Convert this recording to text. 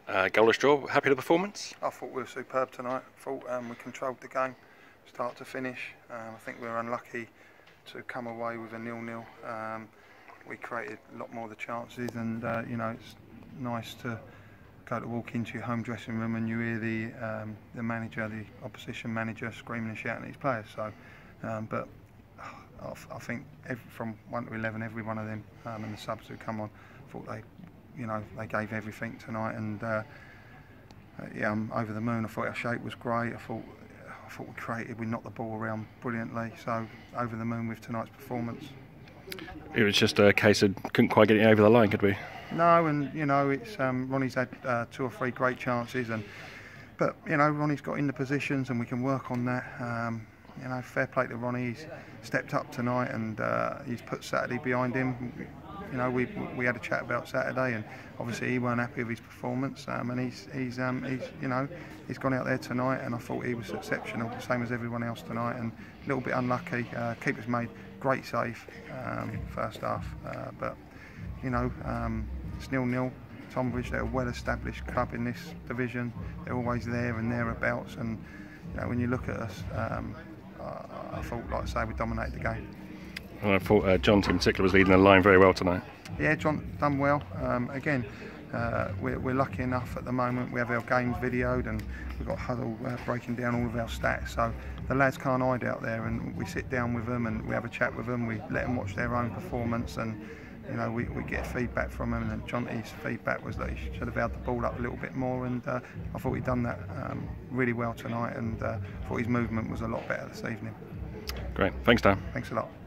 Goalless draw. Happy with the performance? I thought we were superb tonight. I thought we controlled the game, start to finish. I think we were unlucky to come away with a 0-0. We created a lot more of the chances, and you know, it's nice to walk into your home dressing room and you hear the manager, the opposition manager, screaming and shouting at his players. So, but I think from 1 to 11, every one of them and the subs who come on, I thought they gave everything tonight, and yeah, I'm over the moon. I thought our shape was great. I thought we knocked the ball around brilliantly. So over the moon with tonight's performance. It was just a case of couldn't quite get it over the line, could we? No, and you know, it's Ronnie's had 2 or 3 great chances, but you know, Ronnie's got in the positions and we can work on that. You know, fair play to Ronnie. He's stepped up tonight and he's put Saturday behind him. You know, we had a chat about Saturday, and obviously he weren't happy with his performance. And he's you know, he's gone out there tonight, and I thought he was exceptional, same as everyone else tonight. And a little bit unlucky. Keeper's made great save first half, but you know, it's 0-0. Tonbridge, they're a well-established club in this division. They're always there and thereabouts, and you know, when you look at us, I thought, like I say, we dominated the game. Well, I thought John in particular was leading the line very well tonight. Yeah, John done well. Again, we're lucky enough at the moment. We have our games videoed, and we've got Huddle breaking down all of our stats. So the lads can't hide out there, and we sit down with them and we have a chat with them. We let them watch their own performance, and you know, we get feedback from them. And John's feedback was that he should have held the ball up a little bit more, and I thought he'd done that really well tonight, and thought his movement was a lot better this evening. Great, thanks Dan. Thanks a lot.